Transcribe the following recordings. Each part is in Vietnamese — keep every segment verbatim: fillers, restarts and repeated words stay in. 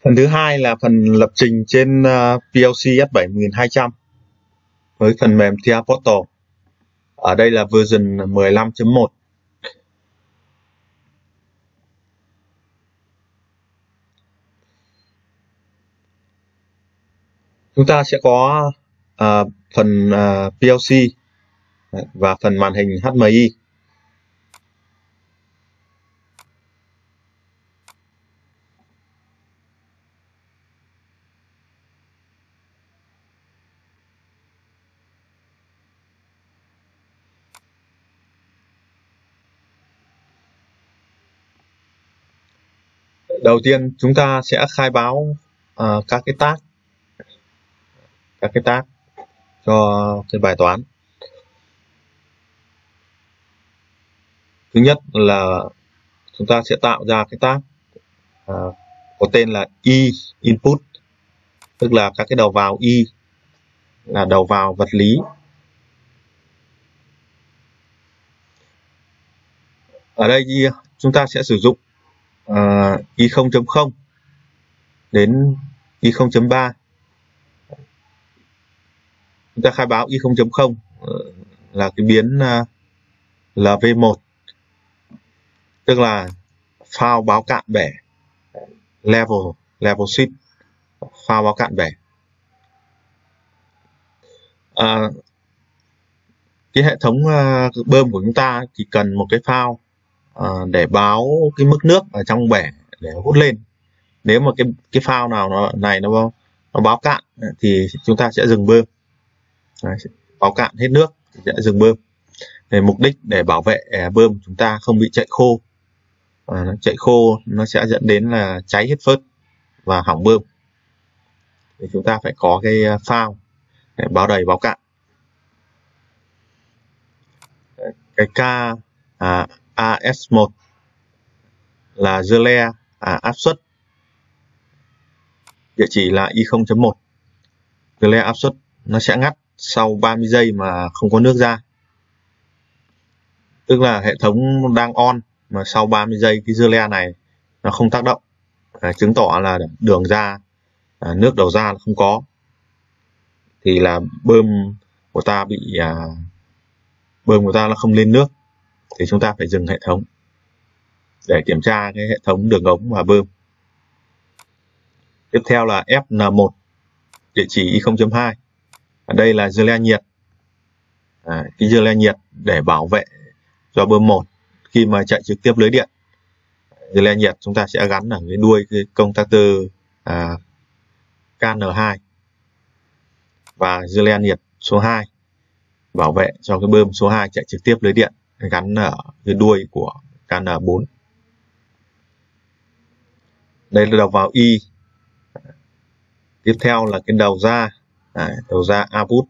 Phần thứ hai là phần lập trình trên uh, pê lờ xê S bảy hai trăm với phần mềm tê a Portal. Ở đây là version mười lăm chấm một. Chúng ta sẽ có uh, phần uh, pê lờ xê và phần màn hình hát em i. Đầu tiên chúng ta sẽ khai báo uh, các cái tag các cái tag cho cái bài toán. Thứ nhất là chúng ta sẽ tạo ra cái tag uh, có tên là e input, tức là các cái đầu vào e là đầu vào vật lý. Ở đây chúng ta sẽ sử dụng uh, i không chấm không đến i không chấm ba. Chúng ta khai báo i không chấm không là cái biến uh, lờ vê một, tức là file báo cạn bể, level level sheet, file báo cạn bể. À, cái hệ thống uh, bơm của chúng ta thì cần một cái file uh, để báo cái mức nước ở trong bể để hút lên. Nếu mà cái cái file nào nó này nó nó báo cạn thì chúng ta sẽ dừng bơm. Đấy, báo cạn hết nước thì sẽ dừng bơm. Để mục đích để bảo vệ bơm chúng ta không bị chạy khô. À, chạy khô nó sẽ dẫn đến là cháy hết phớt và hỏng bơm. Thì chúng ta phải có cái file để báo đầy báo cạn. Cái K à, a ét một là relay à, áp suất, địa chỉ là i không chấm một. Relay áp suất nó sẽ ngắt sau ba mươi giây mà không có nước ra, tức là hệ thống đang on mà sau ba mươi giây cái relay này nó không tác động, à, chứng tỏ là đường ra à, nước đầu ra là không có, thì là bơm của ta bị à, bơm của ta là không lên nước, thì chúng ta phải dừng hệ thống để kiểm tra cái hệ thống đường ống và bơm. Tiếp theo là ép en một, địa chỉ i không chấm hai. Ở đây là relay nhiệt, à, cái relay nhiệt để bảo vệ cho bơm một khi mà chạy trực tiếp lưới điện. Relay nhiệt chúng ta sẽ gắn ở cái đuôi cái contactor à, ca en hai, và relay nhiệt số hai bảo vệ cho cái bơm số hai chạy trực tiếp lưới điện, gắn ở cái đuôi của ca en bốn. Đây là đầu vào Y. Tiếp theo là cái đầu ra, à, đầu ra output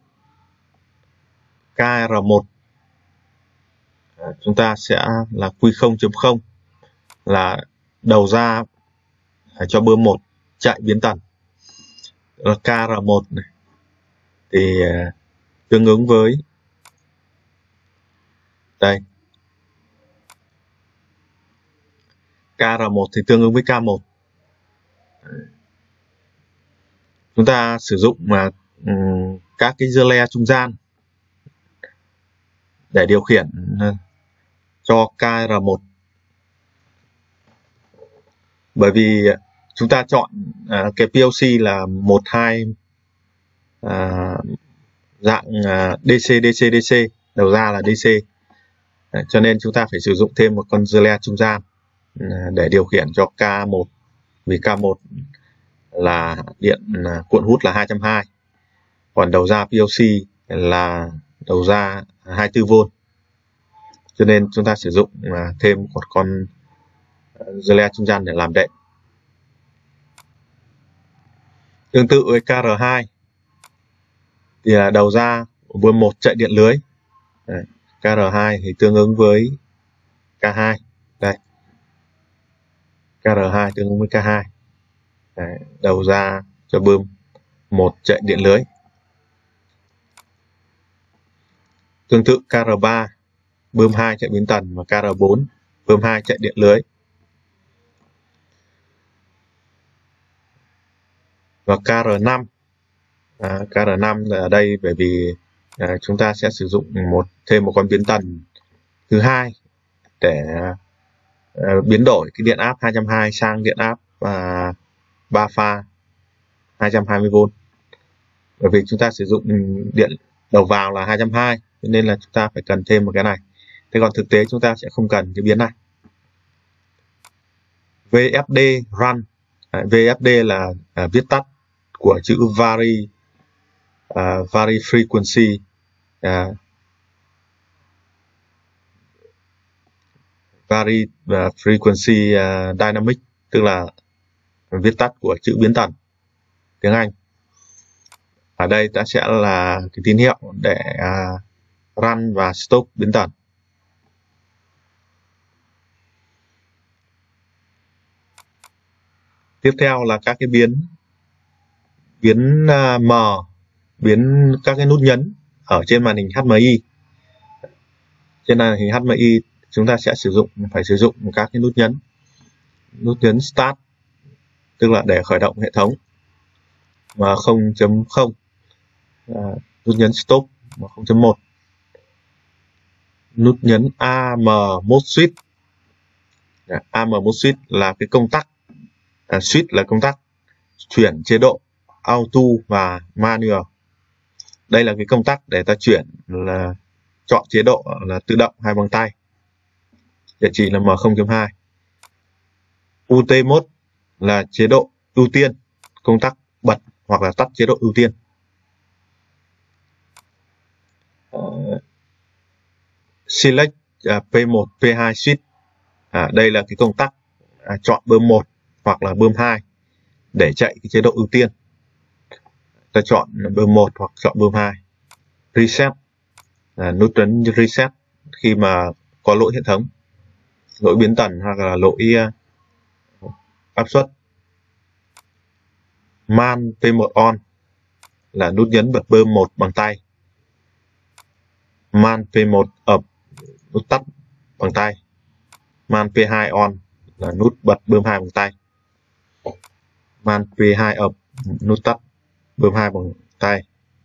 ca rờ một. À, chúng ta sẽ là Q không chấm không là đầu ra cho bơm một chạy biến tần. Là ca rờ một này thì uh, tương ứng với đây, ca rờ một thì tương ứng với ca một. Chúng ta sử dụng mà um, các cái relay trung gian để điều khiển uh, cho ca rờ một, bởi vì chúng ta chọn uh, cái pê lờ xê là một hai uh, dạng uh, đê xê đê xê đê xê, đầu ra là đê xê. Đấy, cho nên chúng ta phải sử dụng thêm một con relay trung gian uh, để điều khiển cho ca một, vì ca một là điện uh, cuộn hút là hai trăm hai mươi, còn đầu ra pê lờ xê là đầu ra hai mươi tư vôn, cho nên chúng ta sử dụng uh, thêm một con uh, relay trung gian để làm đệm. Tương tự với ca rờ hai thì là đầu ra của bơm một chạy điện lưới. Đấy, ca rờ hai thì tương ứng với ca hai. Đây, ca rờ hai tương ứng với ca hai. Đấy, đầu ra cho bơm một chạy điện lưới. Tương tự ca rờ ba, bơm hai chạy biến tần, và ca rờ bốn, bơm hai chạy điện lưới. và K R năm. À, K R năm là ở đây bởi vì à, chúng ta sẽ sử dụng một thêm một con biến tần thứ hai để à, biến đổi cái điện áp hai trăm hai mươi sang điện áp à, ba pha hai trăm hai mươi vôn. Bởi vì chúng ta sử dụng điện đầu vào là hai trăm hai mươi nên là chúng ta phải cần thêm một cái này. Thế còn thực tế chúng ta sẽ không cần cái biến này. V F D run. À, V F D là à, viết tắt của chữ vary uh, vary frequency uh, vary uh, frequency uh, dynamic, tức là viết tắt của chữ biến tần tiếng Anh. Ở đây ta sẽ là cái tín hiệu để uh, run và stop biến tần. Tiếp theo là các cái biến biến uh, M, biến các cái nút nhấn ở trên màn hình H M I. Trên màn hình H M I chúng ta sẽ sử dụng phải sử dụng các cái nút nhấn. Nút nhấn Start tức là để khởi động hệ thống, và không chấm không. À, nút nhấn Stop và không chấm một. Nút nhấn A M Mode Switch. A M Mode Switch là cái công tắc. À, switch là công tắc chuyển chế độ auto và manual. Đây là cái công tắc để ta chuyển là chọn chế độ là tự động hay bằng tay. Địa chỉ là M không chấm hai. U T mode là chế độ ưu tiên, công tắc bật hoặc là tắt chế độ ưu tiên. Uh, select uh, P một P hai switch. À, đây là cái công tắc à, chọn bơm một hoặc là bơm hai để chạy cái chế độ ưu tiên. Ta chọn bơm một hoặc chọn bơm hai. Reset, à, nút nhấn reset khi mà có lỗi hệ thống, lỗi biến tần hoặc là lỗi uh, áp suất. Man P một on là nút nhấn bật bơm một bằng tay. Man P một up, nút tắt bằng tay. Man P hai on là nút bật bơm hai bằng tay. Man P hai up, nút tắt bơm hai bằng tay.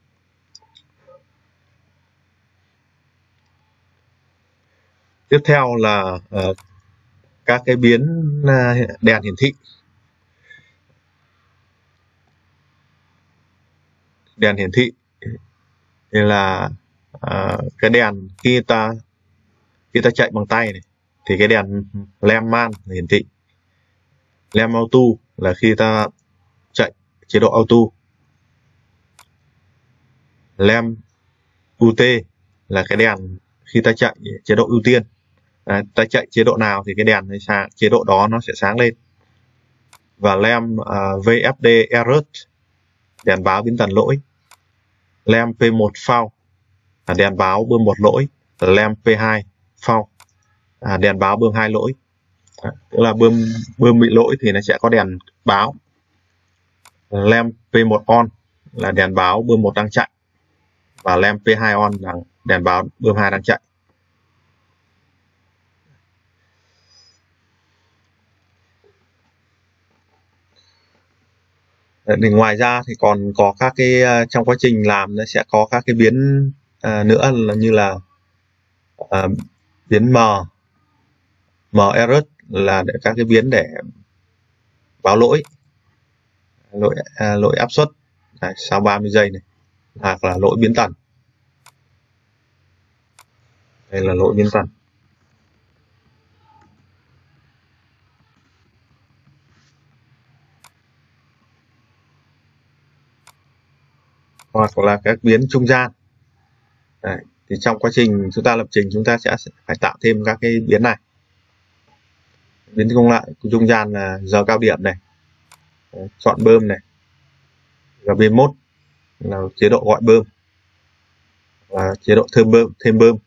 Tiếp theo là uh, các cái biến uh, đèn hiển thị. Đèn hiển thị thì là uh, cái đèn khi ta khi ta chạy bằng tay này thì cái đèn lamp man hiển thị. Lamp auto là khi ta chạy chế độ auto. Lamp u tê là cái đèn khi ta chạy chế độ ưu tiên. À, ta chạy chế độ nào thì cái đèn này sáng, chế độ đó nó sẽ sáng lên. Và lamp uh, V F D error, đèn báo biến tần lỗi. Lamp P một fault, à, đèn báo bơm một lỗi. Lamp P hai fault, à, đèn báo bơm hai lỗi. À, tức là bơm bơm bị lỗi thì nó sẽ có đèn báo. Lamp P một on là đèn báo bơm một đang chạy, và lamp P hai on là đèn báo bơm hai đang chạy. Thì ngoài ra thì còn có các cái trong quá trình làm nó sẽ có các cái biến à, nữa là như là à, biến M M error là để các cái biến để báo lỗi lỗi à, lỗi áp suất này, sau ba mươi giây này, hoặc là lỗi biến tần. Đây là lỗi biến tần. Hoặc là các biến trung gian. Đấy, thì trong quá trình chúng ta lập trình chúng ta sẽ phải tạo thêm các cái biến này. Biến công lại trung gian là giờ cao điểm này. Đấy, chọn bơm này. G B mode là chế độ gọi bơm. Và chế độ thêm bơm, thêm bơm.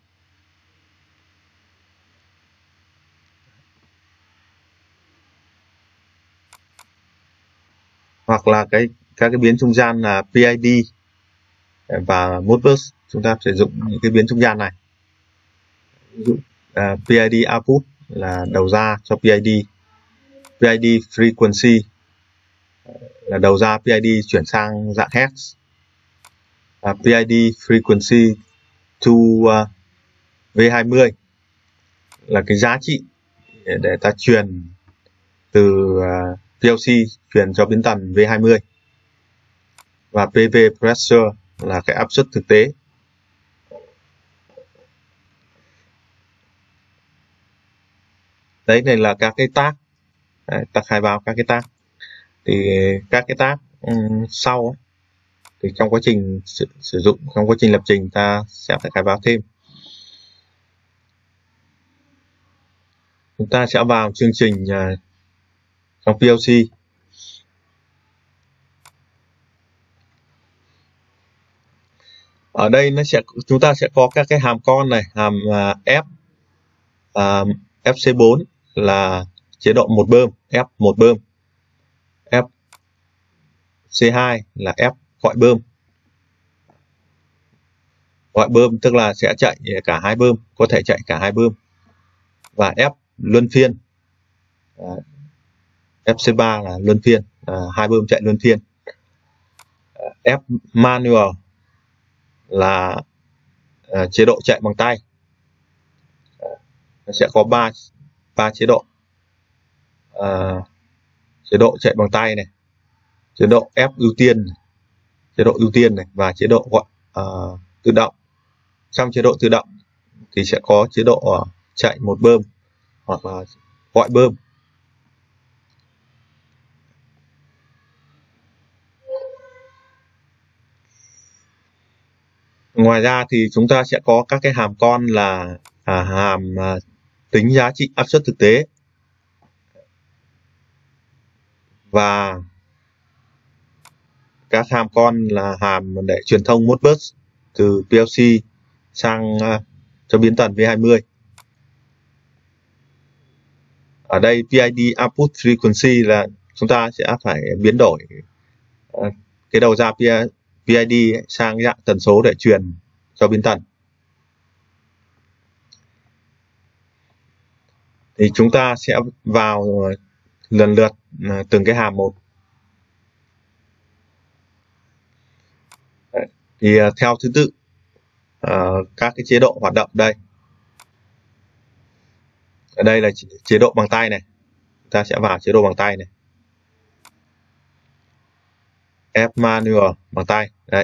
Hoặc là cái các cái biến trung gian là P I D và Modbus, chúng ta sử dụng những cái biến trung gian này. Ví dụ uh, P I D output là đầu ra cho P I D, P I D frequency là đầu ra pê i đê chuyển sang dạng Hertz. À, pê i đê frequency to uh, vê hai mươi là cái giá trị để, để ta truyền từ uh, pê lờ xê truyền cho biến tần vê hai mươi, và pê vê pressure là cái áp suất thực tế. Đấy, này là các cái tác. Đấy, ta khai báo các cái tác. Thì các cái tác um, sau ấy, thì trong quá trình sử, sử dụng, trong quá trình lập trình ta sẽ phải khai báo thêm. Chúng ta sẽ vào chương trình uh, trong pê lờ xê. Ở đây nó sẽ chúng ta sẽ có các cái hàm con này, hàm uh, F uh, ép xê bốn là chế độ một bơm, F một bơm, F xê hai là F gọi bơm. Gọi bơm tức là sẽ chạy cả hai bơm, có thể chạy cả hai bơm. Và F luân phiên, ép xê ba là luân phiên, à, hai bơm chạy luân phiên. F manual là à, chế độ chạy bằng tay. Nó sẽ có ba ba chế độ. À, chế độ chạy bằng tay này, chế độ F ưu tiên, chế độ ưu tiên này, và chế độ gọi uh, tự động. Trong chế độ tự động thì sẽ có chế độ uh, chạy một bơm hoặc là gọi bơm. Ngoài ra thì chúng ta sẽ có các cái hàm con là à, hàm à, tính giá trị áp suất thực tế, và các hàm con là hàm để truyền thông Modbus từ pê lờ xê sang uh, cho biến tần vê hai mươi. Ở đây pê i đê output frequency là chúng ta sẽ phải biến đổi uh, cái đầu ra pê i đê sang dạng tần số để truyền cho biến tần. Thì chúng ta sẽ vào lần lượt uh, từng cái hàm một. Đấy. Thì uh, theo thứ tự uh, các cái chế độ hoạt động đây. Ở đây là chế độ bằng tay này, ta sẽ vào chế độ bằng tay này, F manual bằng tay đấy.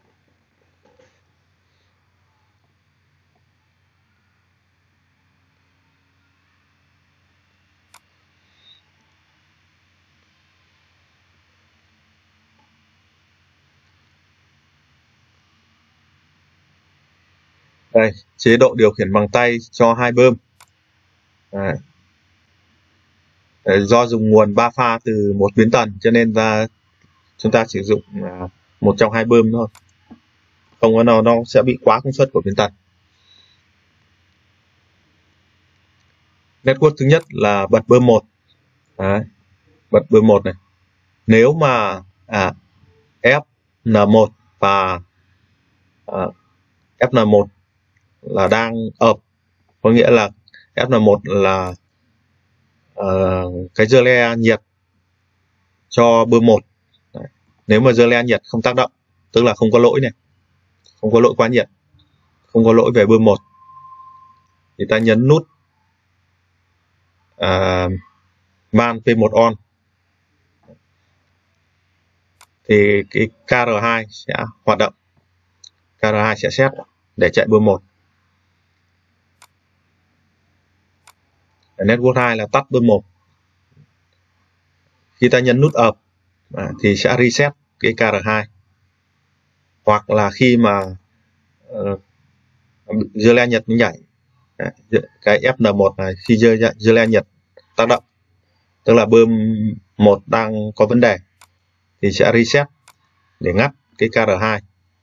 Đây, chế độ điều khiển bằng tay cho hai bơm. Đấy. Đấy, do dùng nguồn ba pha từ một biến tần cho nên là chúng ta sử dụng uh, một trong hai bơm thôi, không có nào nó sẽ bị quá công suất của biến tần. Network thứ nhất là bật bơm một. Đấy. Bật bơm một này. Nếu mà à, ép en một và à, ép en một là đang ợp, có nghĩa là ép en một là uh, cái dơ le nhiệt cho bơm một. Đấy. Nếu mà dơ le nhiệt không tác động, tức là không có lỗi này, không có lỗi quá nhiệt, không có lỗi về bơm một, thì ta nhấn nút uh, man pê một on, thì cái ca rờ hai sẽ hoạt động, ca rờ hai sẽ set để chạy bơm một. Network hai là tắt bơm một. Khi ta nhấn nút ợp à, thì sẽ reset cái ca rờ hai. Hoặc là khi mà uh, dơ le nhiệt nhảy, à, cái ép en một này, khi dơ, dơ le nhiệt tác động, tức là bơm một đang có vấn đề, thì sẽ reset để ngắt cái ca rờ hai.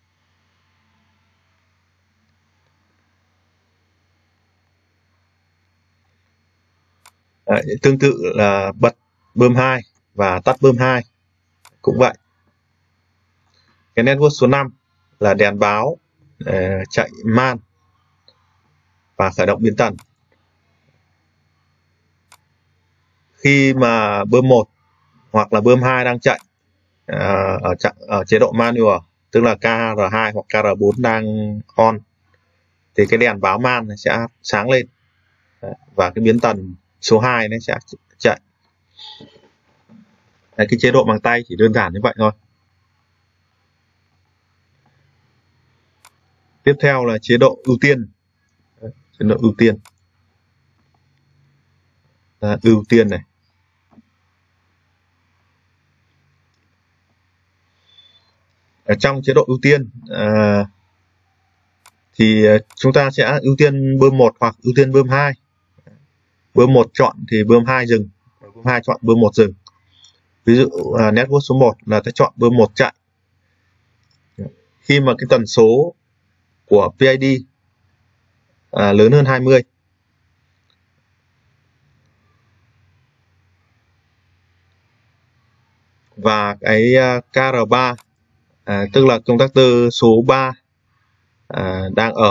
À, tương tự là bật bơm hai và tắt bơm hai cũng vậy. Cái network số năm là đèn báo uh, chạy man và khởi động biến tần. Khi mà bơm một hoặc là bơm hai đang chạy à, ở trạng ở chế độ manual, tức là K R hai hoặc K R bốn đang on, thì cái đèn báo man này sẽ sáng lên. Đấy, và cái biến tần số hai nó sẽ chạy. Đấy, cái chế độ bằng tay chỉ đơn giản như vậy thôi. Tiếp theo là chế độ ưu tiên. Đấy, chế độ ưu tiên. À, ưu tiên này. Ở trong chế độ ưu tiên à, thì chúng ta sẽ ưu tiên bơm một hoặc ưu tiên bơm hai. Bơm một chọn thì bơm hai dừng, bơm hai chọn bơm một dừng. Ví dụ à, network số một là ta chọn bơm một chạy. Khi mà cái tần số của pê i đê à, lớn hơn hai mươi, và cái K R ba à, tức là contactor số ba à, đang ở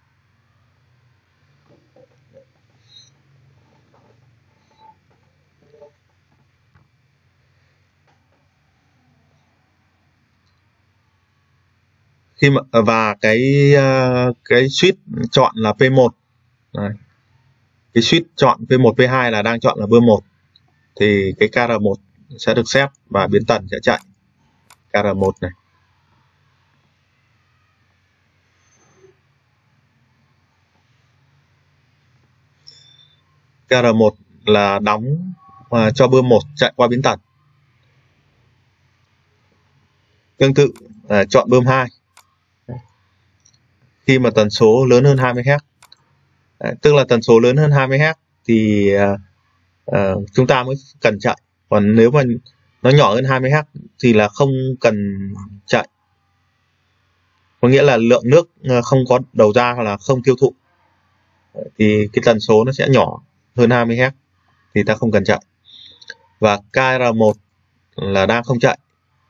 khi mà và cái cái switch chọn là P một. Đấy. Cái switch chọn P một P hai là đang chọn là bơm một, thì cái K R một sẽ được set và biến tần sẽ chạy K R một này. K R một là đóng uh, cho bơm một chạy qua biến tần. Tương tự uh, chọn bơm hai khi mà tần số lớn hơn hai mươi héc. Đấy, tức là tần số lớn hơn hai mươi héc thì uh, uh, chúng ta mới cần chạy. Còn nếu mà nó nhỏ hơn hai mươi héc thì là không cần chạy. Có nghĩa là lượng nước không có đầu ra hoặc là không tiêu thụ. Thì cái tần số nó sẽ nhỏ hơn hai mươi héc thì ta không cần chạy. Và K R một là đang không chạy.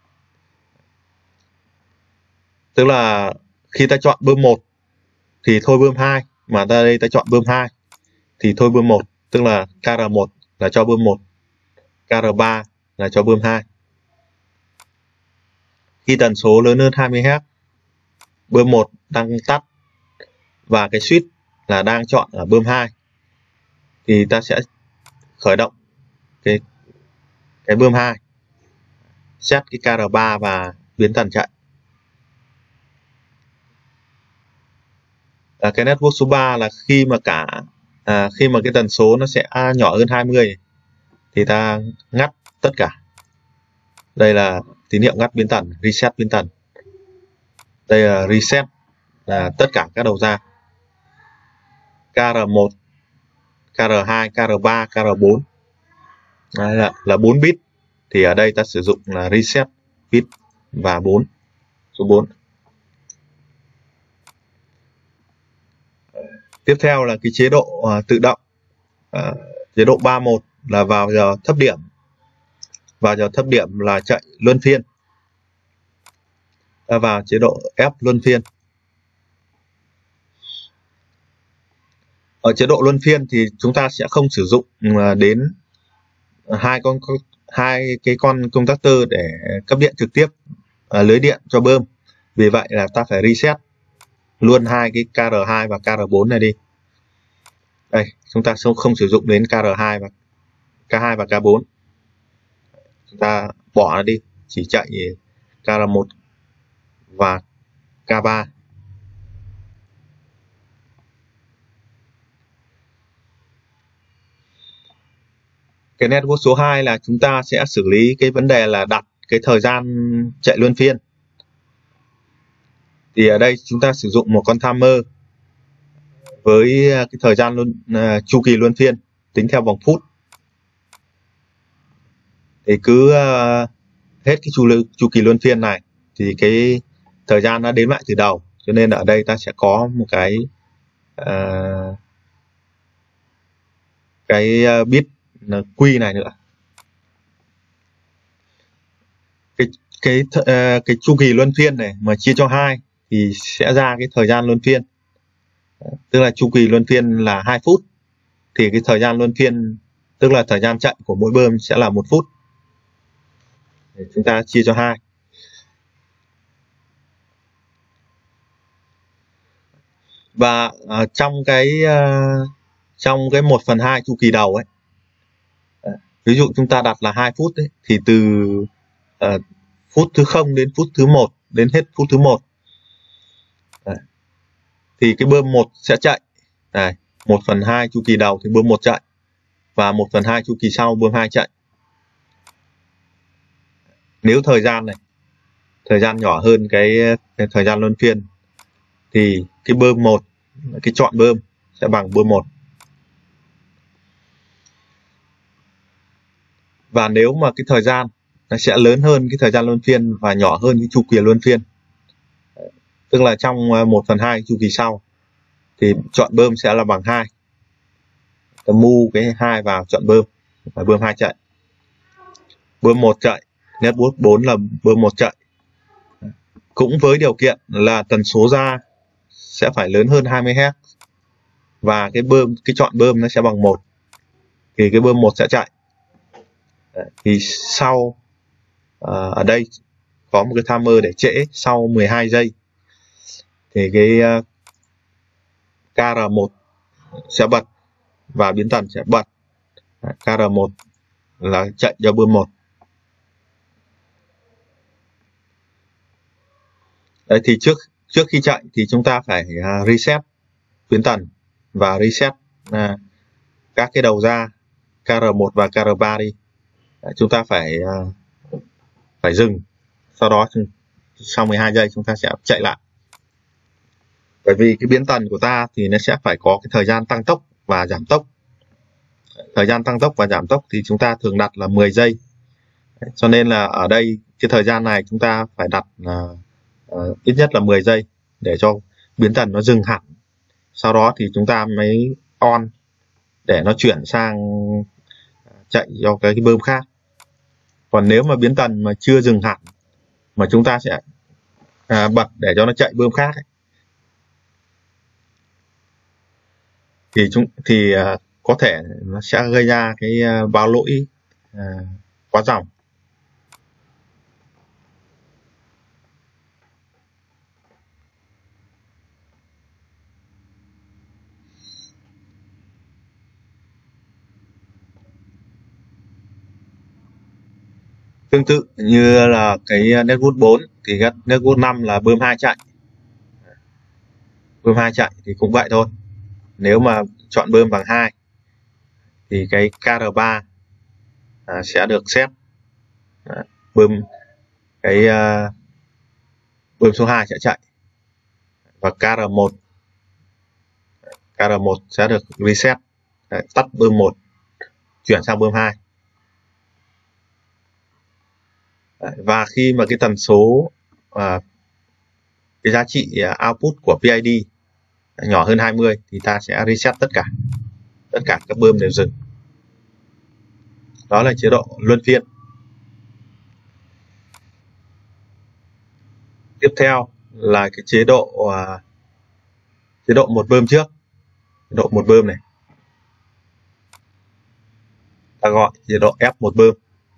Tức là khi ta chọn bơm một thì thôi bơm hai, mà ta đây ta chọn bơm hai thì thôi bơm một, tức là K R một là cho bơm một, K R ba là cho bơm hai. Khi tần số lớn hơn hai mươi héc, bơm một đang tắt và cái switch là đang chọn ở bơm hai, thì ta sẽ khởi động cái cái bơm hai, set cái K R ba và biến tần chạy. À, cái network số ba là khi mà cả à, khi mà cái tần số nó sẽ nhỏ hơn hai mươi thì ta ngắt tất cả. Đây là tín hiệu ngắt biến tần, reset biến tần. Đây là reset là tất cả các đầu ra. K R một, K R hai, K R ba, K R bốn. Đấy là, là bốn bit. Thì ở đây ta sử dụng là reset bit và bốn, số bốn. Tiếp theo là cái chế độ uh, tự động. Uh, chế độ ba một là vào giờ thấp điểm. Vào giờ thấp điểm là chạy luân phiên. Ta vào chế độ F luân phiên. Ở chế độ luân phiên thì chúng ta sẽ không sử dụng uh, đến hai con hai cái con contactor để cấp điện trực tiếp uh, lưới điện cho bơm. Vì vậy là ta phải reset luôn hai cái K R hai và K R bốn này đi. Đây, chúng ta không sử dụng đến K R hai và K hai và K bốn. Chúng ta bỏ nó đi, chỉ chạy K R một và K ba. Cái network số hai là chúng ta sẽ xử lý cái vấn đề là đặt cái thời gian chạy luân phiên. Thì ở đây chúng ta sử dụng một con timer với cái thời gian luôn uh, chu kỳ luân phiên tính theo vòng phút. Thì cứ uh, hết cái chu, chu kỳ luân phiên này thì cái thời gian nó đếm lại từ đầu. Cho nên ở đây ta sẽ có một cái uh, cái uh, bit quy này nữa. Cái cái uh, cái chu kỳ luân phiên này mà chia cho hai thì sẽ ra cái thời gian luân phiên. Tức là chu kỳ luân phiên là hai phút thì cái thời gian luân phiên, tức là thời gian chạy của mỗi bơm sẽ là một phút. Chúng ta chia cho hai. Và à, trong cái à, trong cái một phần hai chu kỳ đầu ấy, ví dụ chúng ta đặt là hai phút ấy, thì từ à, phút thứ không đến phút thứ một, đến hết phút thứ một, thì cái bơm một sẽ chạy. Này, một phần hai chu kỳ đầu thì bơm một chạy, và một phần hai chu kỳ sau bơm hai chạy. Nếu thời gian này, thời gian nhỏ hơn cái, cái thời gian luân phiên, thì cái bơm một, cái chọn bơm sẽ bằng bơm một. Và nếu mà cái thời gian nó sẽ lớn hơn cái thời gian luân phiên và nhỏ hơn cái chu kỳ luân phiên, tức là trong một phần hai chu kỳ sau, thì chọn bơm sẽ là bằng hai. Ta mu cái hai vào chọn bơm, và bơm hai chạy. Bơm một chạy, network bốn là bơm một chạy. Cũng với điều kiện là tần số ra sẽ phải lớn hơn hai mươi héc, và cái bơm, cái chọn bơm nó sẽ bằng một, thì cái bơm một sẽ chạy. Thì sau uh, ở đây có một cái timer để trễ sau mười hai giây, thì cái uh, K R một sẽ bật và biến tần sẽ bật. K R một là chạy cho bơm một. Đấy, thì trước trước khi chạy thì chúng ta phải uh, reset biến tần và reset uh, các cái đầu ra K R một và K R ba đi. Đấy, chúng ta phải uh, phải dừng, sau đó sau mười hai giây chúng ta sẽ chạy lại. Bởi vì cái biến tần của ta thì nó sẽ phải có cái thời gian tăng tốc và giảm tốc. Thời gian tăng tốc và giảm tốc thì chúng ta thường đặt là mười giây. Đấy, cho nên là ở đây cái thời gian này chúng ta phải đặt uh, uh, ít nhất là mười giây để cho biến tần nó dừng hẳn. Sau đó thì chúng ta mới on để nó chuyển sang chạy cho cái, cái bơm khác. Còn nếu mà biến tần mà chưa dừng hẳn mà chúng ta sẽ à, bật để cho nó chạy bơm khác ấy, thì chúng thì à, có thể nó sẽ gây ra cái à, báo lỗi à, quá dòng. Tương tự như là cái network bốn thì cái network năm là bơm hai chạy. Bơm hai chạy thì cũng vậy thôi. Nếu mà chọn bơm bằng hai thì cái K R ba à, sẽ được set. À, bơm cái uh, bơm số hai sẽ chạy, và K R một K R một sẽ được reset. Đấy, tắt bơm một chuyển sang bơm hai. Đấy, và khi mà cái tần số à, cái giá trị output của P I D nhỏ hơn hai mươi thì ta sẽ reset tất cả tất cả các bơm đều dừng. Đó là chế độ luân phiên. Tiếp theo là cái chế độ uh, chế độ một bơm trước. Chế độ một bơm này ta gọi chế độ F một bơm.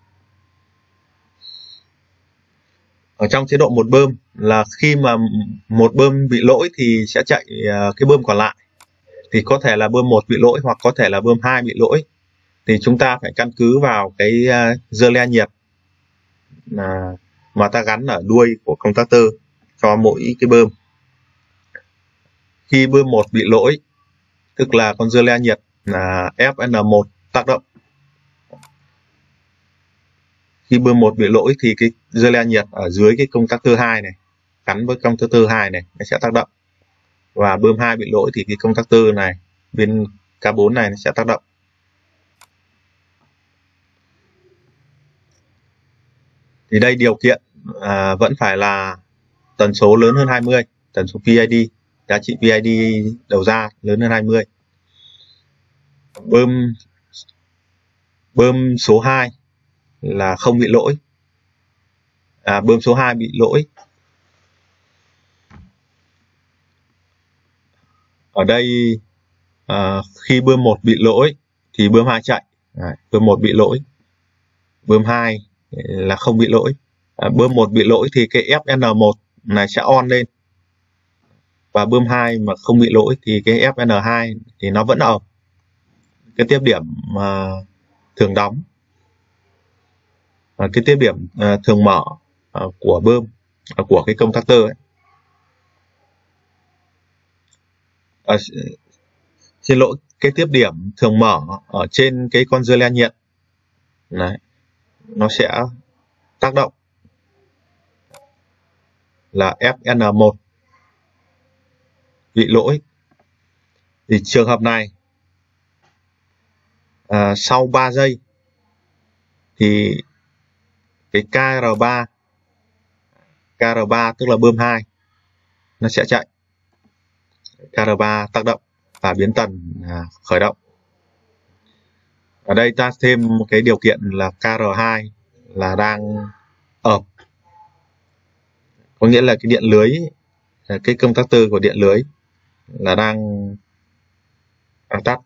Ở trong chế độ một bơm là khi mà một bơm bị lỗi thì sẽ chạy uh, cái bơm còn lại. Thì có thể là bơm một bị lỗi hoặc có thể là bơm hai bị lỗi. Thì chúng ta phải căn cứ vào cái uh, dơ le nhiệt uh, mà ta gắn ở đuôi của contactor cho mỗi cái bơm. Khi bơm một bị lỗi, tức là con dơ le nhiệt là F N một tác động. Khi bơm một bị lỗi thì cái dơ le nhiệt ở dưới cái contactor hai này, gắn với contactor hai này, nó sẽ tác động. Và bơm hai bị lỗi thì cái contactor này, bên K bốn này nó sẽ tác động. Thì đây điều kiện à, vẫn phải là tần số lớn hơn hai mươi, tần số P I D, giá trị P I D đầu ra lớn hơn hai mươi. Bơm bơm số hai là không bị lỗi. À, bơm số hai bị lỗi. Ở đây à, khi bơm một bị lỗi thì bơm hai chạy. À, bơm một bị lỗi, bơm hai là không bị lỗi. À, bơm một bị lỗi thì cái ép en một này sẽ on lên, và bơm hai mà không bị lỗi thì cái ép en hai thì nó vẫn ổn. Cái tiếp điểm mà thường đóng, à, cái tiếp điểm à, thường mở à, của bơm à, của cái contactor ấy. À, xin lỗi, cái tiếp điểm thường mở ở trên cái con dưa le nhiệt này, nó sẽ tác động là ép en một bị lỗi. Thì trường hợp này à, sau ba giây thì cái ca rờ ba ca rờ ba tức là bơm hai nó sẽ chạy, ca rờ ba tác động và biến tần à, khởi động. Ở đây ta thêm một cái điều kiện là ca rờ hai là đang ợp, có nghĩa là cái điện lưới, cái contactor của điện lưới là đang đang tắt.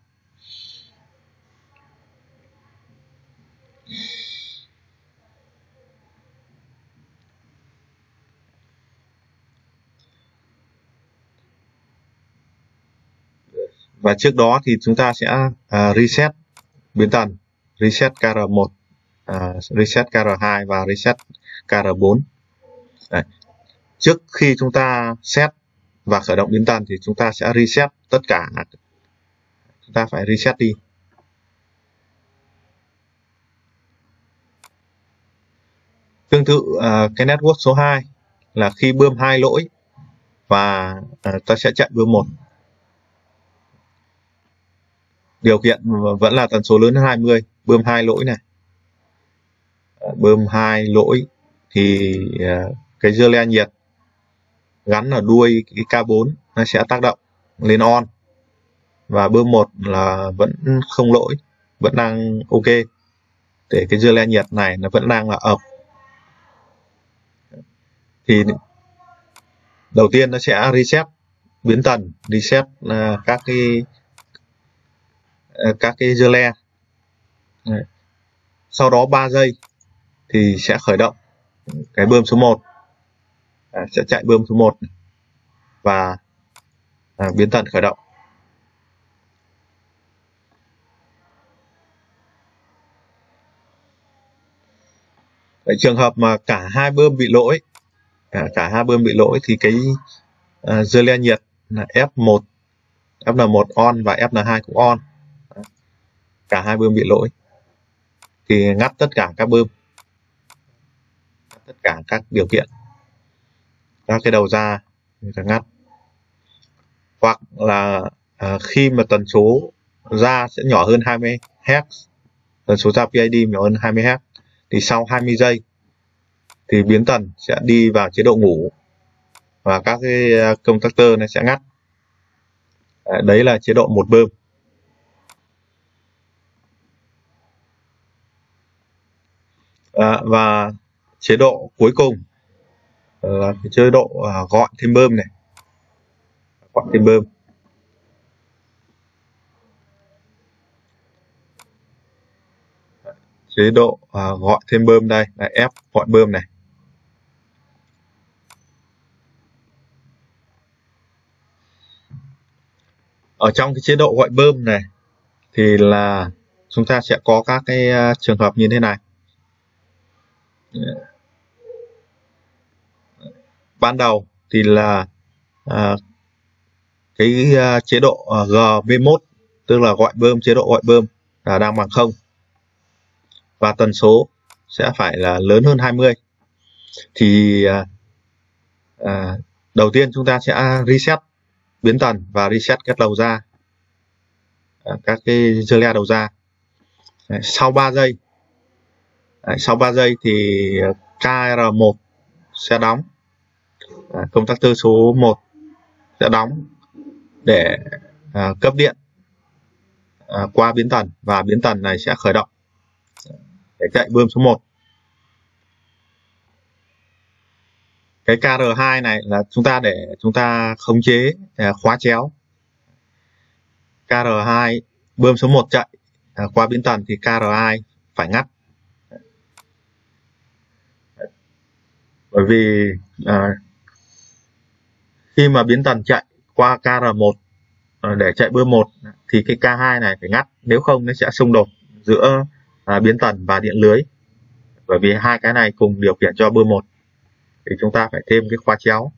Và trước đó thì chúng ta sẽ à, reset biến tần, reset ca rờ một, à, reset ca rờ hai và reset ca rờ bốn. Đấy. Trước khi chúng ta set và khởi động biến tần thì chúng ta sẽ reset tất cả, chúng ta phải reset đi. Tương tự à, cái network số hai là khi bơm hai lỗi và à, ta sẽ chạy bơm một. Điều kiện vẫn là tần số lớn hơn hai mươi, bơm hai lỗi này. Bơm hai lỗi thì à, cái dưa le nhiệt gắn ở đuôi cái ca bốn nó sẽ tác động lên on, và bơm một là vẫn không lỗi, vẫn đang ok, để cái dưa le nhiệt này nó vẫn đang là ập. Thì đầu tiên nó sẽ reset biến tần, reset uh, các cái uh, các cái dưa le. Đấy. Sau đó ba giây thì sẽ khởi động cái bơm số một, à, sẽ chạy bơm số một và à, biến tần khởi động. Vậy trường hợp mà cả hai bơm bị lỗi, cả, cả hai bơm bị lỗi thì cái uh, dưa le nhiệt là ép một, ép en một on và ép en hai cũng on. Cả hai bơm bị lỗi thì ngắt tất cả các bơm, ngắt tất cả các điều kiện, các cái đầu ra người ta ngắt. Hoặc là uh, khi mà tần số ra sẽ nhỏ hơn hai mươi héc, tần số ra pê i đê nhỏ hơn hai mươi héc, thì sau hai mươi giây thì biến tần sẽ đi vào chế độ ngủ và các cái contactor nó sẽ ngắt. Đấy là chế độ một bơm. À, và chế độ cuối cùng là cái chế độ à, gọi thêm bơm này, gọi thêm bơm. Chế độ à, gọi thêm bơm đây là ép gọi bơm này. Ở trong cái chế độ gọi bơm này thì là chúng ta sẽ có các cái uh, trường hợp như thế này. Ban đầu thì là uh, cái uh, chế độ uh, G B một, tức là gọi bơm, chế độ gọi bơm là đang bằng không, và tần số sẽ phải là lớn hơn hai mươi. Thì uh, uh, đầu tiên chúng ta sẽ reset biến tần và reset các đầu ra, uh, các cái dưa le đầu ra. Đấy, sau ba giây, Đấy, sau ba giây thì ca rờ một sẽ đóng, à, contactor số một sẽ đóng để à, cấp điện à, qua biến tần, và biến tần này sẽ khởi động để chạy bơm số một. Cái ca rờ hai này là chúng ta để chúng ta khống chế à, khóa chéo. ca rờ hai bơm số một chạy à, qua biến tần thì ca rờ hai phải ngắt. Bởi vì à, khi mà biến tần chạy qua K R một à, để chạy bơm một thì cái K hai này phải ngắt, nếu không nó sẽ xung đột giữa à, biến tần và điện lưới. Bởi vì hai cái này cùng điều khiển cho bơm một thì chúng ta phải thêm cái khóa chéo.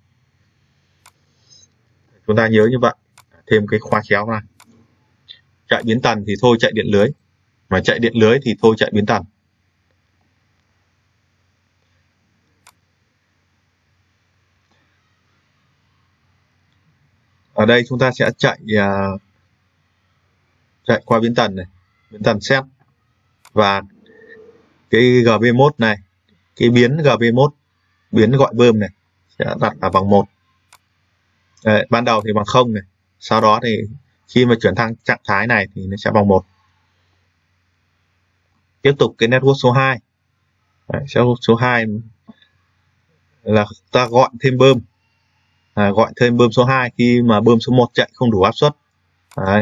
Chúng ta nhớ như vậy, thêm cái khóa chéo này. Chạy biến tần thì thôi chạy điện lưới, mà chạy điện lưới thì thôi chạy biến tần. Ở đây chúng ta sẽ chạy uh, chạy qua biến tần này, biến tần set, và cái G B một này, cái biến G B một, biến gọi bơm này sẽ đặt ở bằng một. Đấy, ban đầu thì bằng không này, sau đó thì khi mà chuyển sang trạng thái này thì nó sẽ bằng một. Tiếp tục cái network số hai. Đấy, số hai là ta gọi thêm bơm, à, gọi thêm bơm số hai khi mà bơm số một chạy không đủ áp suất. Đấy.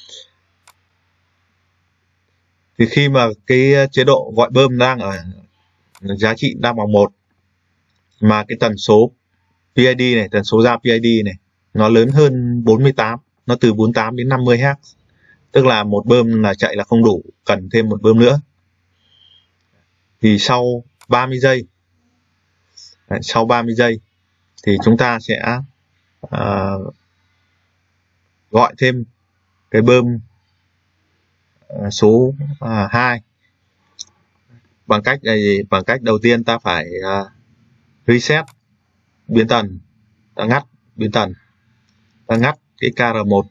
Thì khi mà cái chế độ gọi bơm đang ở giá trị đang bằng một, mà cái tần số P I D này, tần số ra P I D này nó lớn hơn bốn mươi tám, nó từ bốn mươi tám đến năm mươi héc, tức là một bơm là chạy là không đủ, cần thêm một bơm nữa. Thì sau ba mươi giây, đấy, sau ba mươi giây thì chúng ta sẽ uh, gọi thêm cái bơm uh, số uh, hai. Bằng cách này, bằng cách đầu tiên ta phải uh, reset biến tần, ta ngắt biến tần, ta ngắt cái K R một.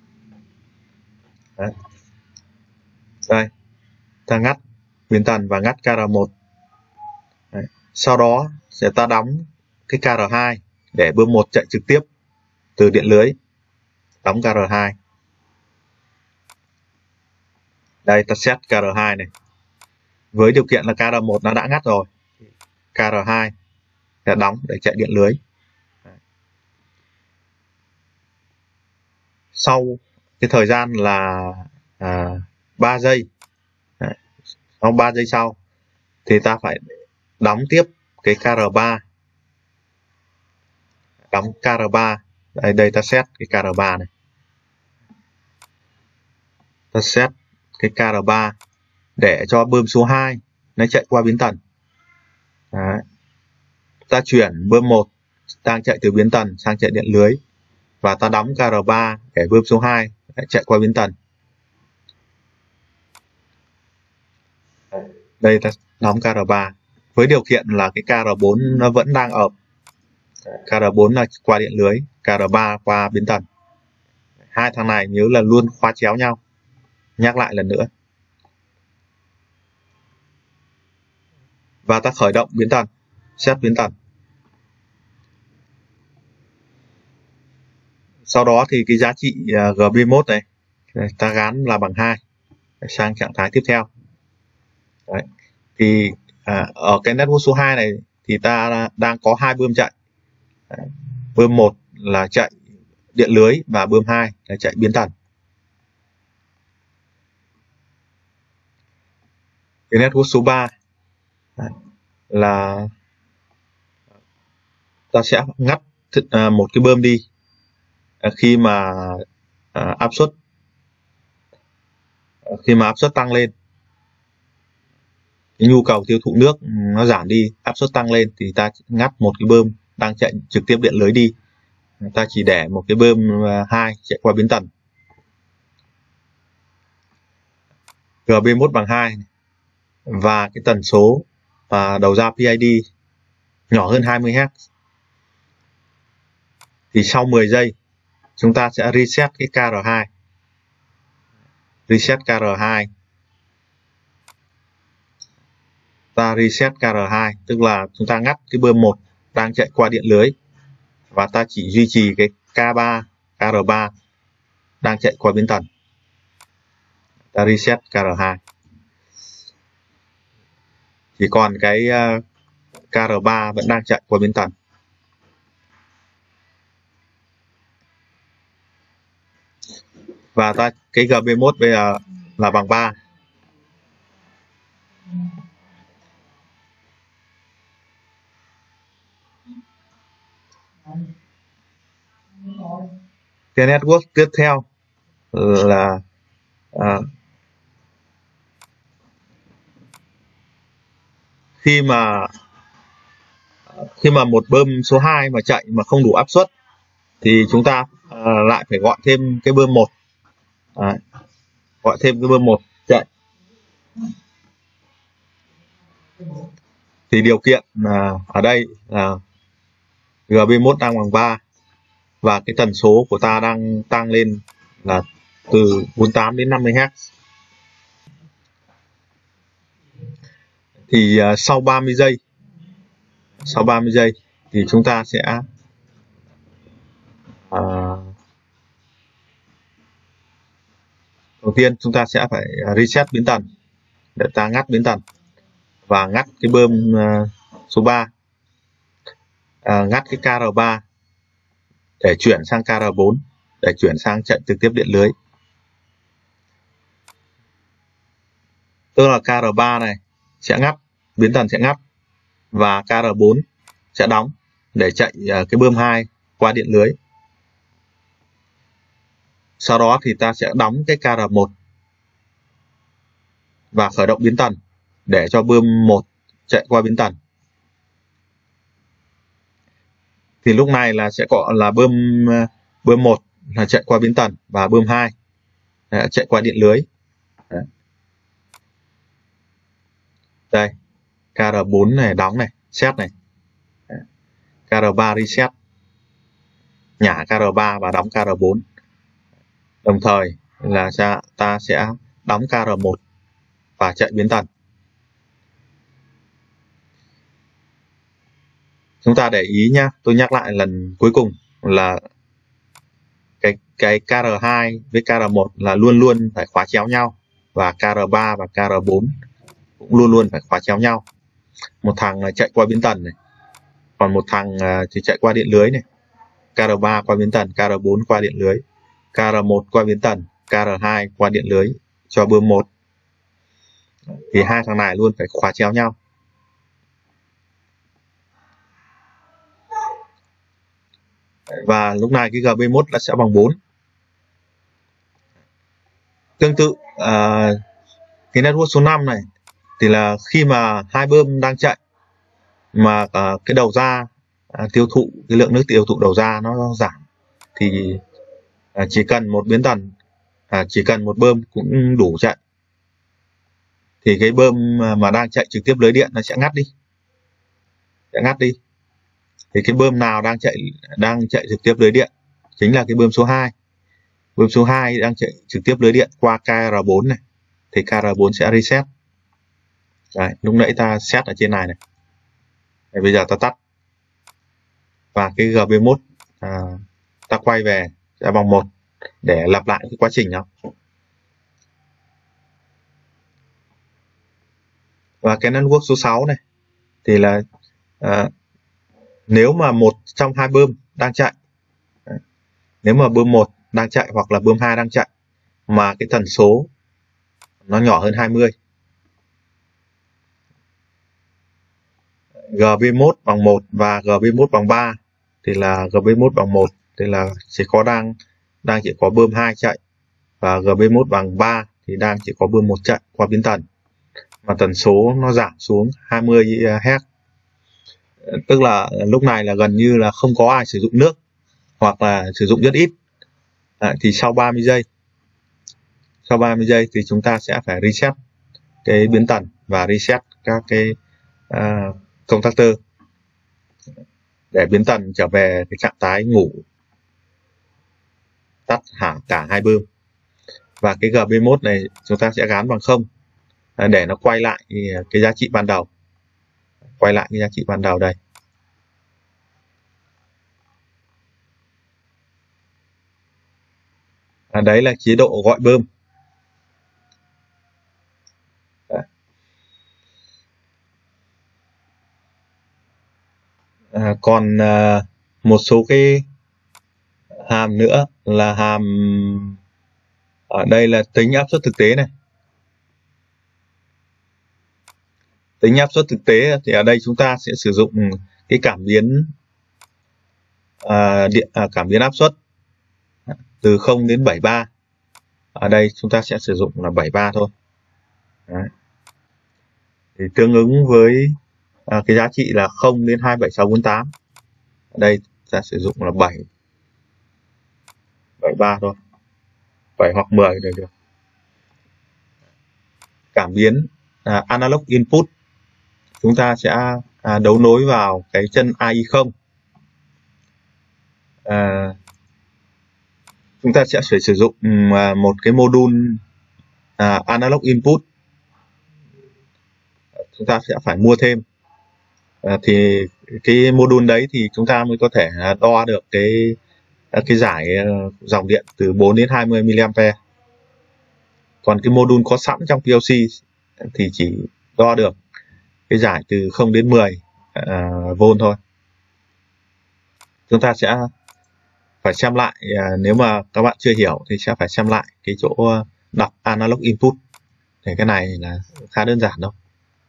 Đấy. Đây, ta ngắt biến tần và ngắt K R một. Đấy. Sau đó sẽ ta đóng cái K R hai để bơm một chạy trực tiếp từ điện lưới, đóng K R hai. Đây, ta set K R hai này, với điều kiện là K R một nó đã ngắt rồi, K R hai sẽ đóng để chạy điện lưới. Sau cái thời gian là à, ba giây, đấy, sau ba giây sau thì ta phải đóng tiếp cái K R ba, đóng K R ba. Đây, đây ta set cái K R ba này, ta set cái K R ba để cho bơm số hai nó chạy qua biến tần. Đấy. Ta chuyển bơm một đang chạy từ biến tần sang chạy điện lưới, và ta đóng K R ba để bơm số hai chạy qua biến tần. Đây ta đóng K R ba với điều kiện là cái K R bốn nó vẫn đang ợp. K R bốn là qua điện lưới, K R ba qua biến tần. Hai thằng này nhớ là luôn khóa chéo nhau. Nhắc lại lần nữa. Và ta khởi động biến tần, set biến tần. Sau đó thì cái giá trị G B một này ta gắn là bằng hai sang trạng thái tiếp theo. Đấy. Thì à, ở cái network số hai này thì ta đang có hai bơm chạy. Đấy. Bơm một là chạy điện lưới và bơm hai là chạy biến tần. Cái network số ba là ta sẽ ngắt một cái bơm đi khi mà áp suất khi mà áp suất tăng lên, cái nhu cầu tiêu thụ nước nó giảm đi, áp suất tăng lên thì ta ngắt một cái bơm đang chạy trực tiếp điện lưới đi, ta chỉ để một cái bơm hai chạy qua biến tần. G B một bằng hai và cái tần số và đầu ra P I D nhỏ hơn hai mươi héc. Thì sau mười giây chúng ta sẽ reset cái K R hai. Reset K R hai. Ta reset K R hai tức là chúng ta ngắt cái bơm một đang chạy qua điện lưới và ta chỉ duy trì cái K ba, K R ba đang chạy qua biến tần. Ta reset K R hai. Chỉ còn cái K R ba vẫn đang chạy qua biến tần. Và ta cái G B một bây giờ là bằng ba. Cái network tiếp theo là à, khi mà khi mà một bơm số hai mà chạy mà không đủ áp suất thì chúng ta à, lại phải gọi thêm cái bơm một, à, gọi thêm cái bơm một chạy. Thì điều kiện là ở đây là G B một đang bằng ba và cái tần số của ta đang tăng lên là từ bốn mươi tám đến năm mươi héc. Thì uh, sau ba mươi giây sau ba mươi giây thì chúng ta sẽ uh, đầu tiên chúng ta sẽ phải reset biến tần để ta ngắt biến tần và ngắt cái bơm uh, số ba, uh, ngắt cái K R ba để chuyển sang K R bốn để chuyển sang chạy trực tiếp điện lưới. Tức là K R ba này sẽ ngắt, biến tần sẽ ngắt và K R bốn sẽ đóng để chạy uh, cái bơm hai qua điện lưới. Sau đó thì ta sẽ đóng cái K R một và khởi động biến tần để cho bơm một chạy qua biến tần. Thì lúc này là sẽ có là bơm bơm một là chạy qua biến tần và bơm hai là chạy qua điện lưới. Đấy. Đây, K R bốn này đóng này, set này. Đấy. K R ba reset, nhả K R ba và đóng K R bốn. Đồng thời là ta sẽ đóng K R một và chạy biến tần. Chúng ta để ý nhá, tôi nhắc lại lần cuối cùng là cái cái K R hai với K R một là luôn luôn phải khóa chéo nhau và K R ba và K R bốn cũng luôn luôn phải khóa chéo nhau. Một thằng là chạy qua biến tần này, còn một thằng thì chạy qua điện lưới này. K R ba qua biến tần, K R bốn qua điện lưới, K R một qua biến tần, K R hai qua điện lưới cho bơm một. Thì hai thằng này luôn phải khóa chéo nhau. Và lúc này cái G B một là sẽ bằng bốn. Tương tự à, cái network số năm này thì là khi mà hai bơm đang chạy mà à, cái đầu ra à, tiêu thụ, cái lượng nước tiêu thụ đầu ra nó giảm thì à, chỉ cần một biến tần, à, chỉ cần một bơm cũng đủ chạy. Thì cái bơm mà đang chạy trực tiếp lưới điện nó sẽ ngắt đi, sẽ ngắt đi. Thì cái bơm nào đang chạy đang chạy trực tiếp lưới điện chính là cái bơm số hai. Bơm số hai đang chạy trực tiếp lưới điện qua K R bốn này thì K R bốn sẽ reset. Đấy, lúc nãy ta set ở trên này này. Đấy, bây giờ ta tắt và cái G B một à, ta quay về sẽ bằng một để lặp lại cái quá trình đó. Và cái network số sáu này thì là à, nếu mà một trong hai bơm đang chạy, nếu mà bơm một đang chạy hoặc là bơm hai đang chạy mà cái tần số nó nhỏ hơn hai mươi, G B một bằng một và G B một bằng ba thì là G B một bằng một thì là chỉ có đang đang chỉ có bơm hai chạy, và G B một bằng ba thì đang chỉ có bơm một chạy qua biến tần mà tần số nó giảm xuống hai mươi héc. Tức là lúc này là gần như là không có ai sử dụng nước hoặc là sử dụng rất ít. Đấy, thì sau ba mươi giây sau ba mươi giây thì chúng ta sẽ phải reset cái biến tần và reset các cái uh, contactor để biến tần trở về cái trạng thái ngủ, tắt hẳn cả hai bơm. Và cái G B một này chúng ta sẽ gắn bằng không để nó quay lại cái giá trị ban đầu, quay lại cái giá trị ban đầu đây. À, đấy là chế độ gọi bơm. À, còn à, một số cái hàm nữa là hàm ở đây là tính áp suất thực tế này. Tính áp suất thực tế thì ở đây chúng ta sẽ sử dụng cái cảm biến à, điện à, cảm biến áp suất từ không đến bảy mươi ba. Ở đây chúng ta sẽ sử dụng là bảy mươi ba thôi. Đấy. Thì tương ứng với à, cái giá trị là không đến hai bảy sáu bốn tám. Ở đây ta sử dụng là bảy, bảy mươi ba thôi, bảy hoặc mười đều được. Cảm biến à, analog input chúng ta sẽ à, đấu nối vào cái chân A I không. À, chúng ta sẽ phải sử dụng à, một cái module à, analog input, chúng ta sẽ phải mua thêm. À, thì cái module đấy thì chúng ta mới có thể đo được cái cái giải dòng điện từ bốn đến hai mươi mi-li-am-pe. Còn cái module có sẵn trong pê lờ xê thì chỉ đo được cái giải từ không đến mười à, volt thôi. Chúng ta sẽ phải xem lại, à, nếu mà các bạn chưa hiểu thì sẽ phải xem lại cái chỗ đọc analog input. Thì cái này là khá đơn giản đâu.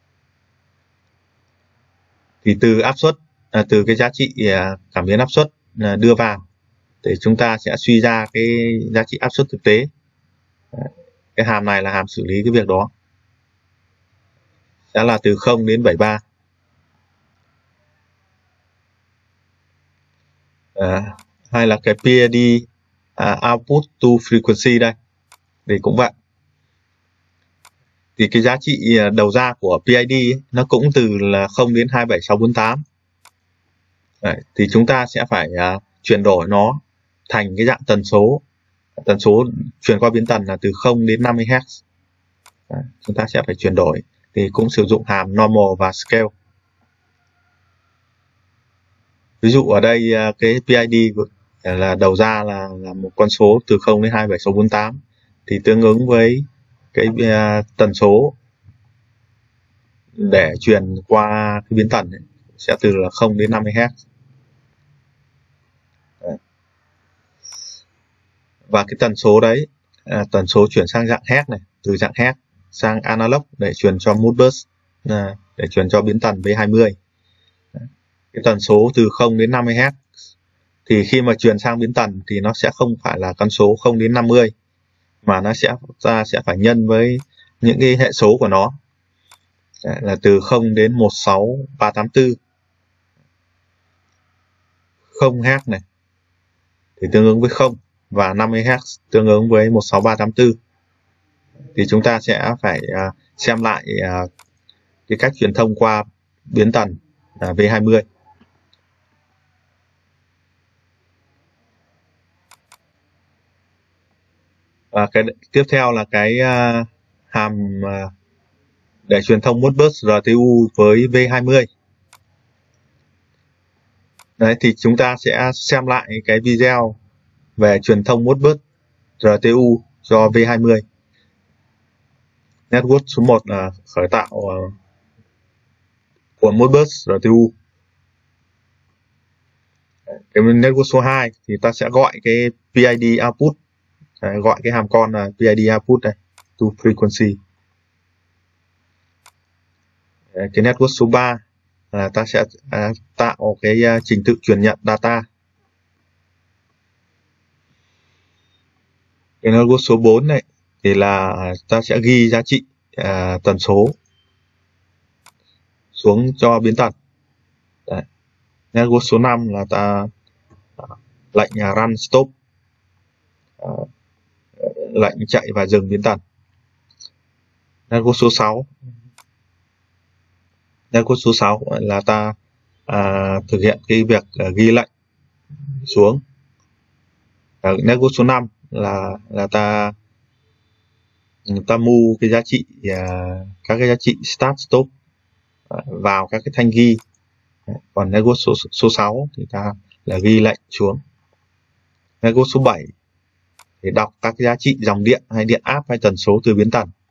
Thì từ áp suất, à, từ cái giá trị à, cảm biến áp suất à, đưa vào thì chúng ta sẽ suy ra cái giá trị áp suất thực tế. Cái hàm này là hàm xử lý cái việc đó, sẽ là từ không đến bảy mươi ba. À, hay là cái pê i đê uh, output to frequency đây thì cũng vậy. Thì cái giá trị đầu ra của pê i đê ấy, nó cũng từ là không đến hai bảy sáu bốn tám. Đấy, thì chúng ta sẽ phải uh, chuyển đổi nó thành cái dạng tần số. Tần số truyền qua biến tần là từ không đến năm mươi héc. Đấy, chúng ta sẽ phải chuyển đổi. Thì cũng sử dụng hàm normal và scale. Ví dụ ở đây cái pê i đê là đầu ra là, là một con số từ không đến hai bảy sáu bốn tám, thì tương ứng với cái uh, tần số để truyền qua cái biến tần ấy, sẽ từ là không đến năm mươi héc. Và cái tần số đấy, à, tần số chuyển sang dạng héc này, từ dạng héc sang analog để truyền cho Modbus, à, để truyền cho biến tần V hai mươi. Cái tần số từ không đến năm mươi héc thì khi mà truyền sang biến tần thì nó sẽ không phải là con số không đến năm mươi, mà nó sẽ ta sẽ phải nhân với những cái hệ số của nó. Đấy, là từ không đến một sáu ba tám tư. không héc này thì tương ứng với không, và năm mươi héc tương ứng với một sáu ba tám tư. Thì chúng ta sẽ phải uh, xem lại uh, cái cách truyền thông qua biến tần uh, V hai mươi. Và cái tiếp theo là cái uh, hàm uh, để truyền thông Modbus rờ tê u với V hai mươi. Đấy, thì chúng ta sẽ xem lại cái video về truyền thông Modbus rờ tê u cho V hai mươi. Network số một là khởi tạo uh, của Modbus rờ tê u. Cái network số hai thì ta sẽ gọi cái pê i đê output. Đấy, gọi cái hàm con là pê i đê output đây, to frequency. Đấy, cái network số ba là ta sẽ à, tạo cái uh, trình tự truyền nhận data. Cái network số bốn này thì là ta sẽ ghi giá trị à, tần số xuống cho biến tần. Đấy. Network số năm là ta à, lệnh à, run stop, à, lệnh chạy và dừng biến tần. Network số sáu network số sáu là ta à, thực hiện cái việc à, ghi lệnh xuống. À, network số năm là là ta ta move cái giá trị à, các cái giá trị start stop à, vào các cái thanh ghi. Còn network số số sáu thì ta là ghi lệnh xuống. Network số bảy để đọc các cái giá trị dòng điện hay điện áp hay tần số từ biến tần.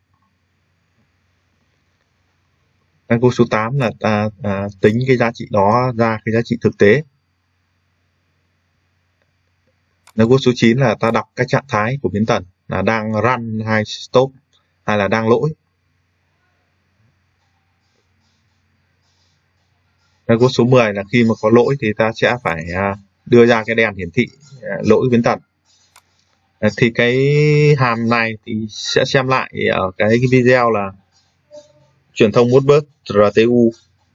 Network số tám là ta à, tính cái giá trị đó ra cái giá trị thực tế. Network số chín là ta đọc các trạng thái của biến tần là đang run hay stop hay là đang lỗi. Network số mười là khi mà có lỗi thì ta sẽ phải à, đưa ra cái đèn hiển thị lỗi biến tần. Thì cái hàm này thì sẽ xem lại ở cái, cái video là truyền thông Modbus rờ tê u.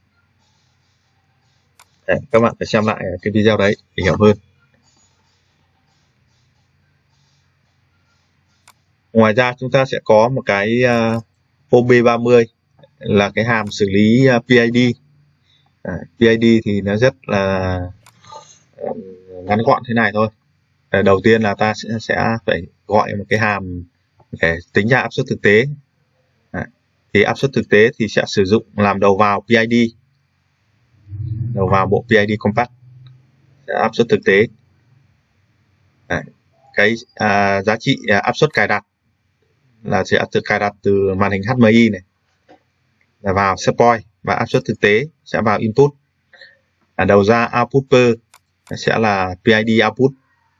Đấy, các bạn phải xem lại cái video đấy để hiểu hơn. Ngoài ra chúng ta sẽ có một cái uh, O B ba mươi là cái hàm xử lý uh, pê i đê. À, pê i đê thì nó rất là uh, ngắn gọn thế này thôi. À, đầu tiên là ta sẽ, sẽ phải gọi một cái hàm để tính ra áp suất thực tế. À, thì áp suất thực tế thì sẽ sử dụng làm đầu vào pê i đê, đầu vào bộ pê i đê compact sẽ áp suất thực tế. À, cái à, giá trị à, áp suất cài đặt là sẽ tự cài đặt từ màn hình hát em i này là vào set point, và áp suất thực tế sẽ vào input. À, đầu ra output per sẽ là pê i đê output.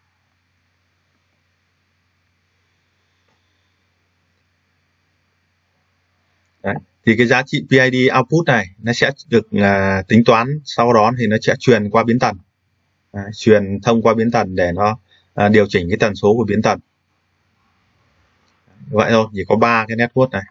Đấy. Thì cái giá trị pê i đê output này nó sẽ được uh, tính toán, sau đó thì nó sẽ truyền qua biến tần, à, truyền thông qua biến tần để nó uh, điều chỉnh cái tần số của biến tần. Vậy thôi, chỉ có ba cái network này.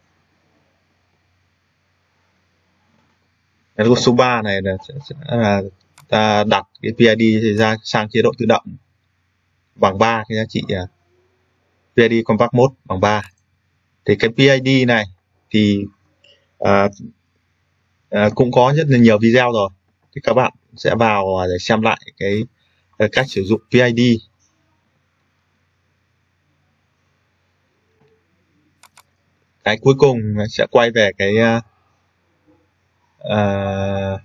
Network số ba này là, là ta đặt cái pê i đê ra sang chế độ tự động bằng ba cái giá trị uh, pê i đê compact mode bằng ba. Thì cái pê i đê này thì uh, uh, cũng có rất là nhiều video rồi, thì các bạn sẽ vào để xem lại cái uh, cách sử dụng pê i đê. Cái cuối cùng sẽ quay về cái uh, uh,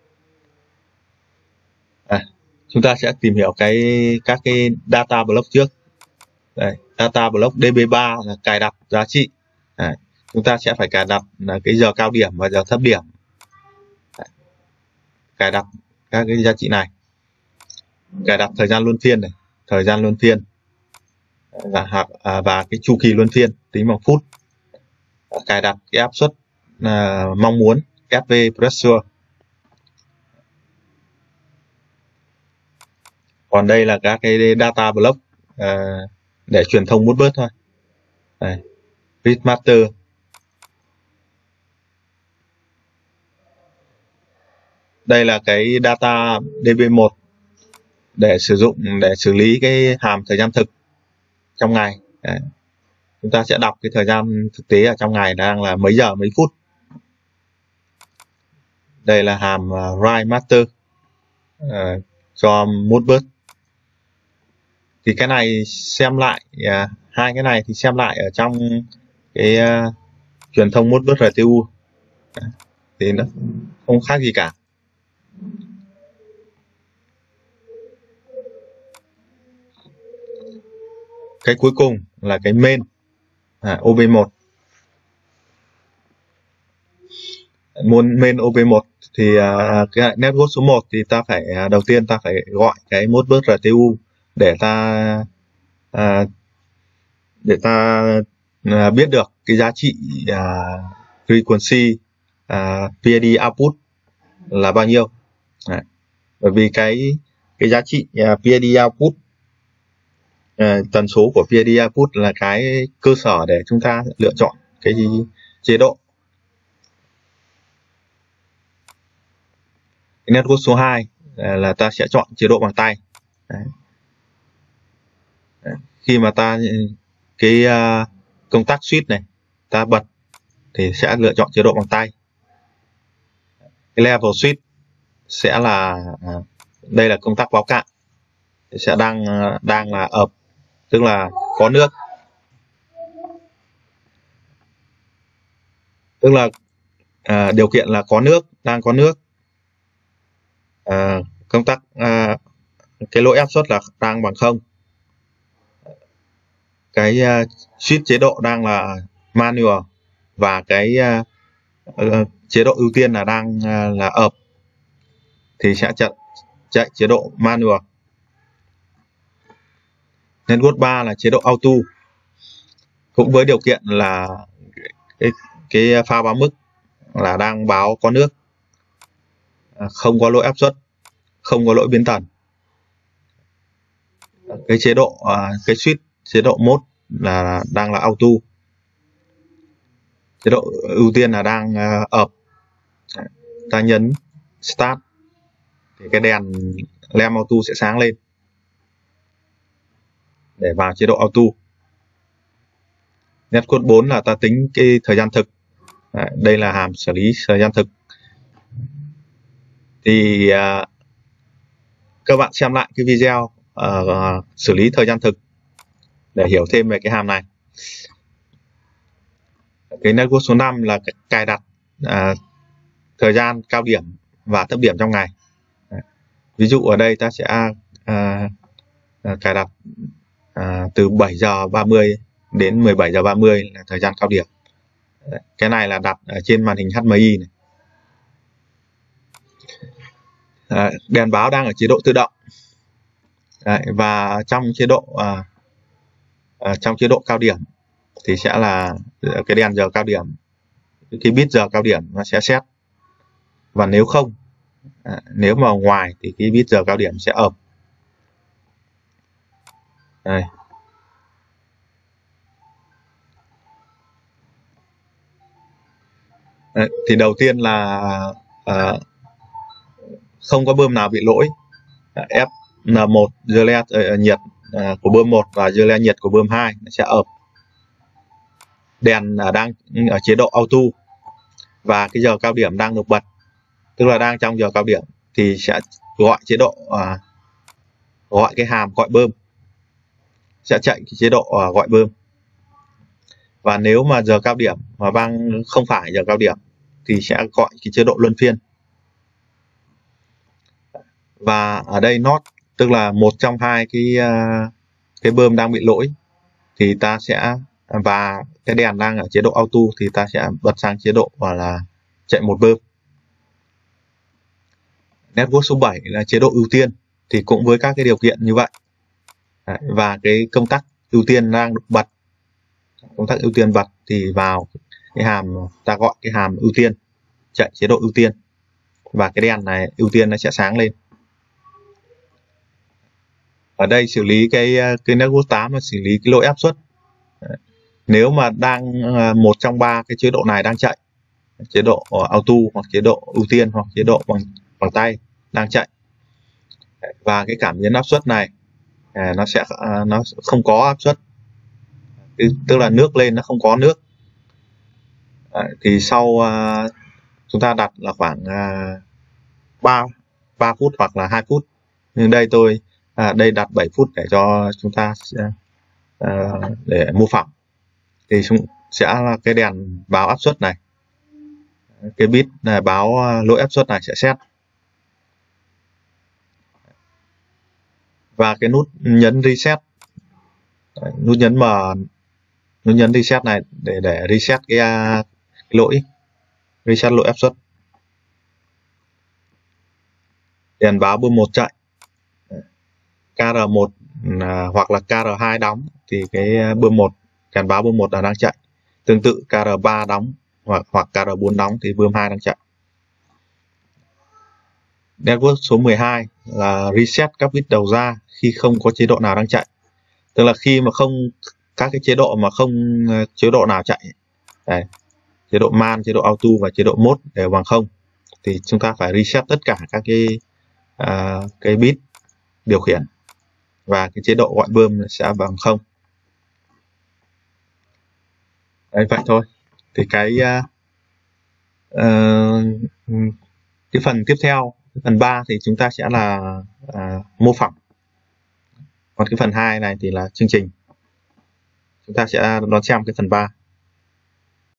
à, chúng ta sẽ tìm hiểu cái các cái data block trước. Đây, data block D B ba là cài đặt giá trị. Đấy, chúng ta sẽ phải cài đặt là cái giờ cao điểm và giờ thấp điểm. Đấy, cài đặt các cái giá trị này, cài đặt thời gian luân phiên này, thời gian luân phiên và và cái chu kỳ luân phiên tính bằng phút, cài đặt cái áp suất à, mong muốn ép vê pressure. Còn đây là các cái data block à, để truyền thông Modbus thôi. Đây, read master. Đây là cái data D B một để sử dụng để xử lý cái hàm thời gian thực trong ngày. Đấy. Chúng ta sẽ đọc cái thời gian thực tế ở trong ngày đang là mấy giờ mấy phút. Đây là hàm uh, write master uh, cho Modbus. Thì cái này xem lại uh, hai cái này thì xem lại ở trong cái uh, truyền thông Modbus rờ tê u. Đấy. Thì nó không khác gì cả. Cái cuối cùng là cái main à, O B một. Muốn main O B một thì uh, cái network số một thì ta phải uh, đầu tiên ta phải gọi cái Modbus rờ tê u để ta uh, để ta uh, biết được cái giá trị uh, frequency uh, pê i đê output là bao nhiêu. Đấy. Bởi vì cái cái giá trị uh, pê i đê output, uh, tần số của pê i đê output là cái cơ sở để chúng ta lựa chọn cái chế độ. Cái network số hai là, là ta sẽ chọn chế độ bằng tay. Đấy. Đấy. Khi mà ta cái uh, công tắc switch này ta bật thì sẽ lựa chọn chế độ bằng tay. Cái level switch sẽ là uh, đây là công tắc báo cạn, sẽ đang uh, đang là ập, tức là có nước, tức là uh, điều kiện là có nước, đang có nước. Uh, công tắc uh, cái lỗi áp suất là đang bằng không. Cái uh, switch chế độ đang là manual, và cái uh, uh, chế độ ưu tiên là đang uh, là ập thì sẽ chạy, chạy chế độ manual. Network ba là chế độ auto, cũng với điều kiện là cái, cái pha báo mức là đang báo có nước, không có lỗi áp suất, không có lỗi biến tần. cái chế độ uh, cái switch chế độ mode là đang là auto, chế độ ưu tiên là đang uh, up. Ta nhấn start thì cái đèn lamp auto sẽ sáng lên để vào chế độ auto. Netcode bốn là ta tính cái thời gian thực. Đấy, đây là hàm xử lý thời gian thực. Thì uh, các bạn xem lại cái video uh, xử lý thời gian thực để hiểu thêm về cái hàm này. Cái netcode số năm là cài đặt uh, thời gian cao điểm và thấp điểm trong ngày. Đấy. Ví dụ ở đây ta sẽ uh, uh, cài đặt uh, từ bảy giờ ba mươi đến mười bảy giờ ba mươi là thời gian cao điểm. Đấy. Cái này là đặt ở trên màn hình H M I này. Đấy. Đèn báo đang ở chế độ tự động. Đấy. Và trong chế độ uh, uh, trong chế độ cao điểm thì sẽ là cái đèn giờ cao điểm, cái bit giờ cao điểm nó sẽ set. Và nếu không, à, nếu mà ngoài thì cái bit giờ cao điểm sẽ ập. Đây. Đấy, thì đầu tiên là à, không có bơm nào bị lỗi. F N một dưa le uh, nhiệt uh, của bơm một và dưa le nhiệt của bơm hai nó sẽ ập. Đèn uh, đang ở chế độ auto và cái giờ cao điểm đang được bật, tức là đang trong giờ cao điểm thì sẽ gọi chế độ uh, gọi cái hàm gọi bơm, sẽ chạy cái chế độ uh, gọi bơm. Và nếu mà giờ cao điểm mà đang không phải giờ cao điểm thì sẽ gọi cái chế độ luân phiên. Và ở đây not tức là một trong hai cái uh, cái bơm đang bị lỗi thì ta sẽ, và cái đèn đang ở chế độ auto thì ta sẽ bật sang chế độ và là chạy một bơm. Netcode số bảy là chế độ ưu tiên thì cũng với các cái điều kiện như vậy. Đấy, và cái công tắc ưu tiên đang được bật, công tắc ưu tiên bật thì vào cái hàm ta gọi cái hàm ưu tiên, chạy chế độ ưu tiên và cái đèn này ưu tiên nó sẽ sáng lên. Ở đây xử lý cái cái netcode tám là xử lý cái lỗi áp suất. Đấy. Nếu mà đang một trong ba cái chế độ này đang chạy, chế độ auto hoặc chế độ ưu tiên hoặc chế độ bằng bằng tay đang chạy, và cái cảm biến áp suất này nó sẽ nó không có áp suất, tức là nước lên nó không có nước. Đấy, thì sau uh, chúng ta đặt là khoảng uh, ba ba phút hoặc là hai phút, nhưng đây tôi à, đây đặt bảy phút để cho chúng ta uh, để mô phỏng. Thì chúng sẽ là cái đèn báo áp suất này, cái bit này báo lỗi áp suất này sẽ set. Và cái nút nhấn reset, đấy, nút nhấn M, nút nhấn reset này để để reset cái, cái lỗi, reset lỗi áp suất. Đèn báo bơm một chạy, K R một à, hoặc là K R hai đóng thì cái bơm một, đèn báo bơm một là đang chạy. Tương tự K R ba đóng hoặc hoặc K R bốn đóng thì bơm hai đang chạy. Netcode số mười hai là reset các bit đầu ra khi không có chế độ nào đang chạy. Tức là khi mà không, các cái chế độ mà không chế độ nào chạy, đây, chế độ man, chế độ auto và chế độ mode đều bằng không thì chúng ta phải reset tất cả các cái uh, cái bit điều khiển và cái chế độ gọi bơm sẽ bằng không. Đấy, vậy thôi. Thì cái uh, uh, cái phần tiếp theo, cái phần ba thì chúng ta sẽ là uh, mô phỏng. Còn cái phần hai này thì là chương trình. Chúng ta sẽ đón xem cái phần ba.